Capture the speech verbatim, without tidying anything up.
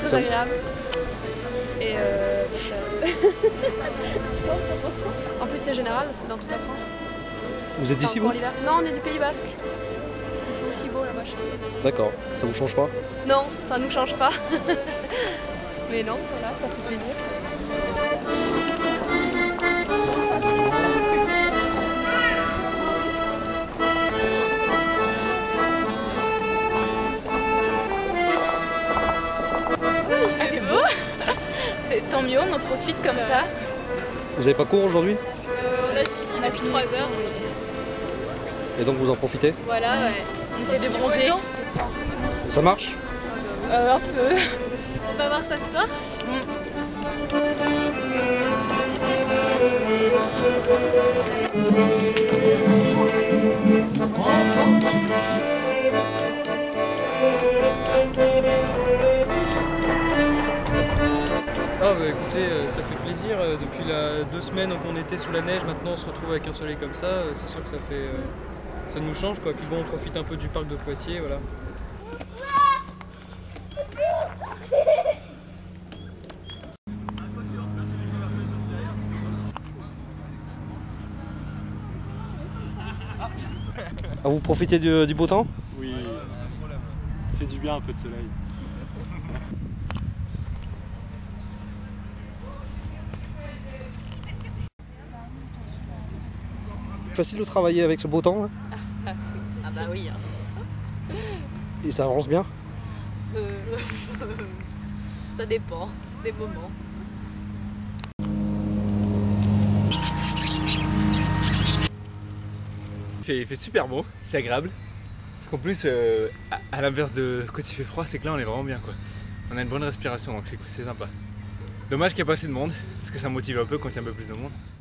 très agréable. Et euh, ça... En plus c'est général, c'est dans toute la France. Vous êtes d'ici vous? Non, on est du Pays Basque. Il fait aussi beau là-bas. D'accord, ça vous change pas? Non, ça nous change pas. Mais non, voilà, ça fait plaisir. Il fait beau. C'est tant mieux, on en profite comme ça. Vous avez pas cours aujourd'hui? euh, On a fini depuis trois heures. Et donc vous en profitez? Voilà, ouais. On essaie de bronzer. Et ça marche? euh, Un peu. On va voir ça ce soir. Mm. Ah bah écoutez, euh, ça fait plaisir. Euh, depuis la deux semaines qu'on était sous la neige, maintenant on se retrouve avec un soleil comme ça. Euh, c'est sûr que ça fait, euh, ça nous change quoi. Puis bon, on profite un peu du parc de Poitiers, voilà. Ah, vous profitez du, du beau temps? Oui, ça fait du bien un peu de soleil. Facile de travailler avec ce beau temps là? Ah bah oui. Hein. Et ça avance bien? Euh... ça dépend des moments. Il fait, il fait super beau, c'est agréable. Parce qu'en plus, euh, à, à l'inverse de quand il fait froid, c'est que là on est vraiment bien quoi. On a une bonne respiration donc c'est sympa. Dommage qu'il n'y ait pas assez de monde, parce que ça motive un peu quand il y a un peu plus de monde.